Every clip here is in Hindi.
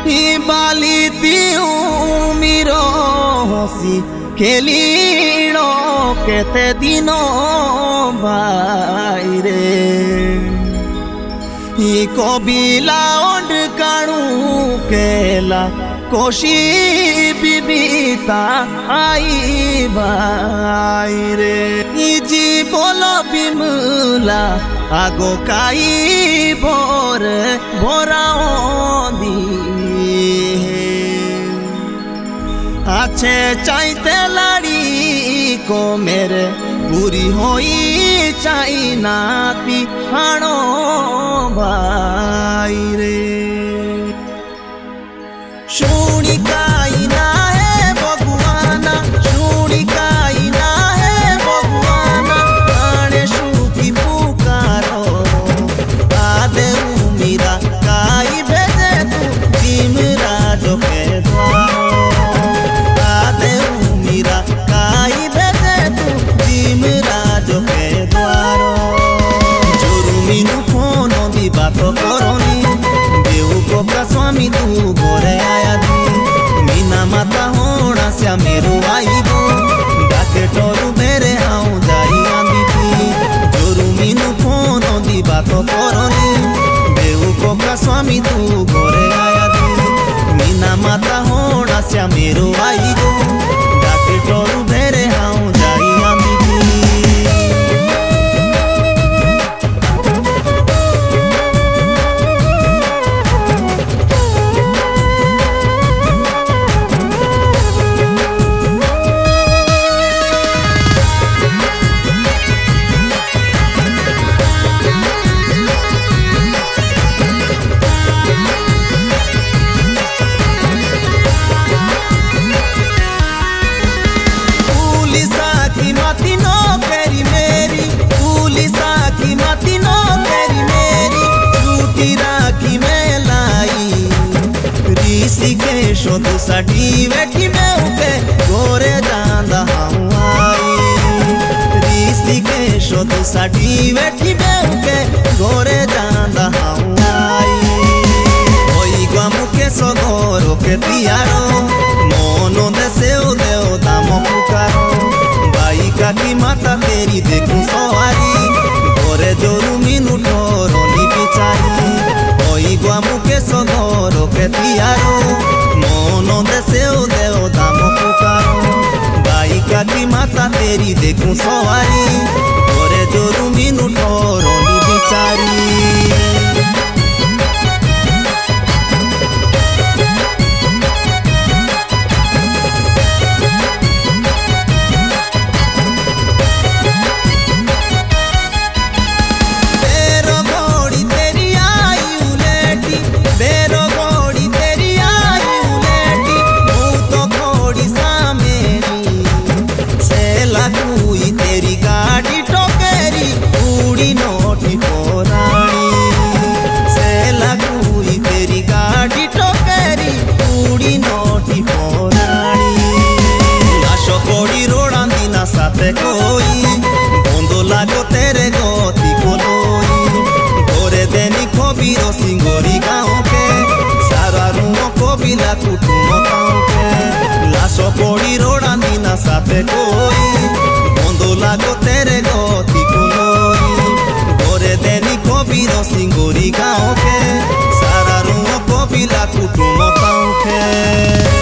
बाली दियो मीरो हसी खेलीनो केते दिनो भाई रे कबिला ओंड काणू केला कोशी बिबिता आई भाई रे जी बोलो बिमला आगो काई भोर भोराओ दी अच्छे चाहते लाड़ी को मेरे पूरी होई चाई नाती हाणो भाई रे शुणी काई ना है भगवाना शुणी काई ना है भगवाना आने शुकी पुकारो आदे उमीरा काई भेजे तू जिमरा जो के द्वारो आदे उमीरा काई भेजे तू जिमरा जो के द्वारो जोरुमीनु फोनो दी बातो करोनी देऊ कोका स्वामी तू गोरे आया दी मीना माता होना स्या मेरो आई गो डाके टोरू मेरे आऊं जाई आंदी थी जोरू मीनू फोनो दी बातो करोनी देऊ कोका स्वामी तू गोरे आया दी मीना माता होना स्या मेरो आई गो डाके टोरू मेरे आऊं जाई आंदी थी ऋषिकेशो तू साठी बैठी मैं उके गोरे जांदा हूँ आई ऋषिकेशो तू साठी बैठी मैं उके गोरे जांदा हूँ आई ओई गामु के सगोरो के तियारो मोनो देसे देव दाम पुकारो बाई काकी माता तेरी देखूं सवारी गोरे जोरू मीनू ठोरोनी पिचारी ओई गामु के सगोरो के तियारो मोनो देसे देव दाम पुकारो बाई काकी माता तेरी देखूं सवारी गोरे जोरू मीनू ठोरोनी बिचारी तेरी गाड़ी टोकेरी उड़ी नोटी पोरानी सेला कुई तेरी गाड़ी टोकेरी उड़ी नोटी पोरानी लाशो कोड़ी रोड़ांदी ना साथे कोई बोंदो लागो तेरे गोती कोलोई गोरे देनी खोबीरो सिंगोरी गाँव के सारा रूमो कोबिला कुटुमो गाँव के लाशो कोड़ी रोड़ांदी ना साथे कोई लागो तेरे गोती कोलोई गोरे देनी कोबीरो सिंगोरी गाँव के सारा रूमो कोबिला कुटुमो गाँव के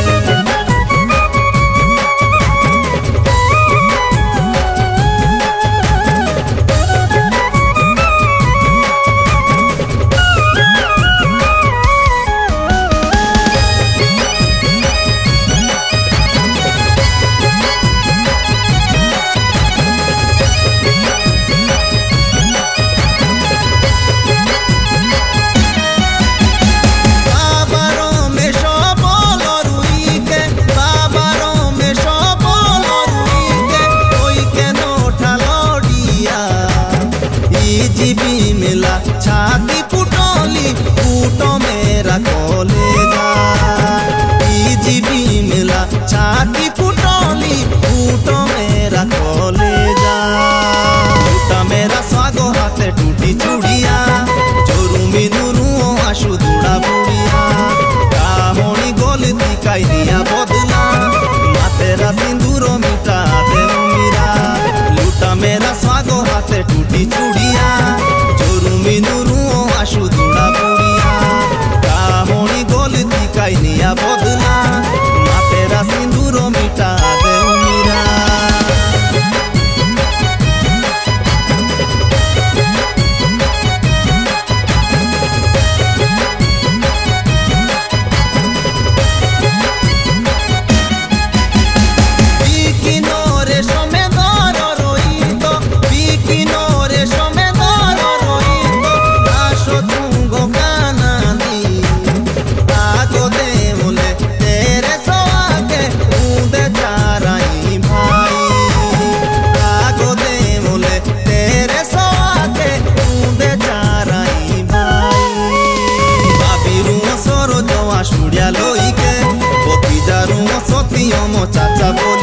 चाचा बोल